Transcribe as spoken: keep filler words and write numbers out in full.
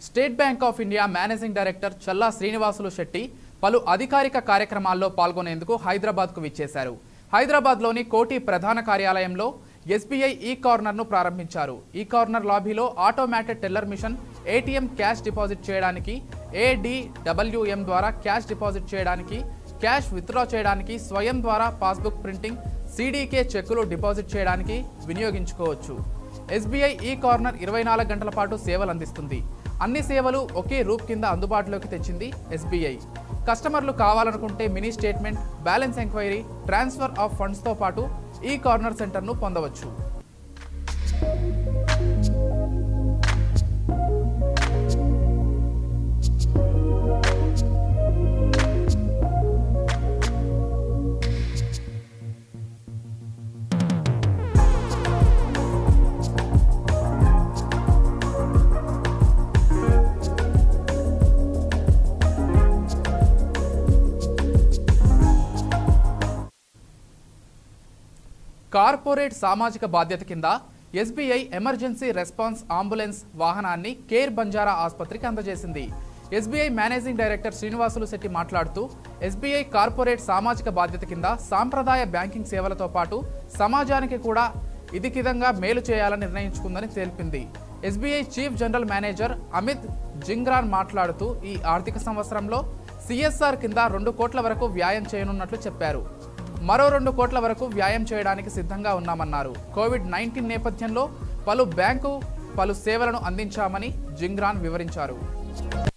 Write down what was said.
State Bank of India managing director Challa Srinivasulu Setty పలు అధికారిక కార్యక్రమాల్లో పాల్గొనేందుకు హైదరాబాద్కు విచ్చేశారు. హైదరాబాద్లోని కోటి ప్రధాన కార్యాలయంలో ఎస్బీఐ ఈ కార్నర్ను ప్రారంభించారు. ఈ కార్నర్ లాబీలో automated teller machine, ATM cash deposit చేయడానికి, ఏడీడబ్ల్యూఎం ద్వారా క్యాష్ డిపాజిట్ చేయడానికి, క్యాష్ విత్డ్రా చేయడానికి, స్వయం ద్వారా పాస్బుక్ ప్రింటింగ్, సీడీకే చెక్కులు డిపాజిట్ చేయడానికి వినియోగించుకోవచ్చు. ఎస్బీఐ ఈ కార్నర్ ఇరవై నాలుగు గంటల పాటు సేవలు అందిస్తుంది. అన్ని సేవలు ఒకే రూప్ కింద అందుబాటులోకి తెచ్చింది ఎస్బీఐ. కస్టమర్లు కావాలనుకుంటే mini statement, balance enquiry, transfer of ఫండ్స్తో పాటు ఈ కార్నర్ సెంటర్ను పొందవచ్చు. కార్పొరేట్ సామాజిక బాధ్యత కింద ఎస్బీఐ ఎమర్జెన్సీ రెస్పాన్స్ అంబులెన్స్ వాహనాన్ని కేర్ బంజారా ఆసుపత్రికి అందజేసింది. SBI managing director Srinivasulu Setty మాట్లాడుతూ, ఎస్బీఐ కార్పొరేట్ సామాజిక బాధ్యత కింద సాంప్రదాయ బ్యాంకింగ్ సేవలతో పాటు సమాజానికి కూడా ఇదికిదంగా మేలు చేయాలని నిర్ణయించుకుందని తెలిపింది. SBI chief general manager Amit Jhingran మాట్లాడుతూ, ఈ ఆర్థిక సంవత్సరంలో సిఎస్ఆర్ కింద రెండు కోట్ల వరకు వ్యాయం చేయనున్నట్లు చెప్పారు. మరో రెండు కోట్ల వరకు వ్యాయం చేయడానికి సిద్ధంగా ఉన్నామన్నారు. కోవిడ్ నైన్టీన్ నేపథ్యంలో పలు బ్యాంకు పలు సేవలను అందించామని జింగ్రాన్ వివరించారు.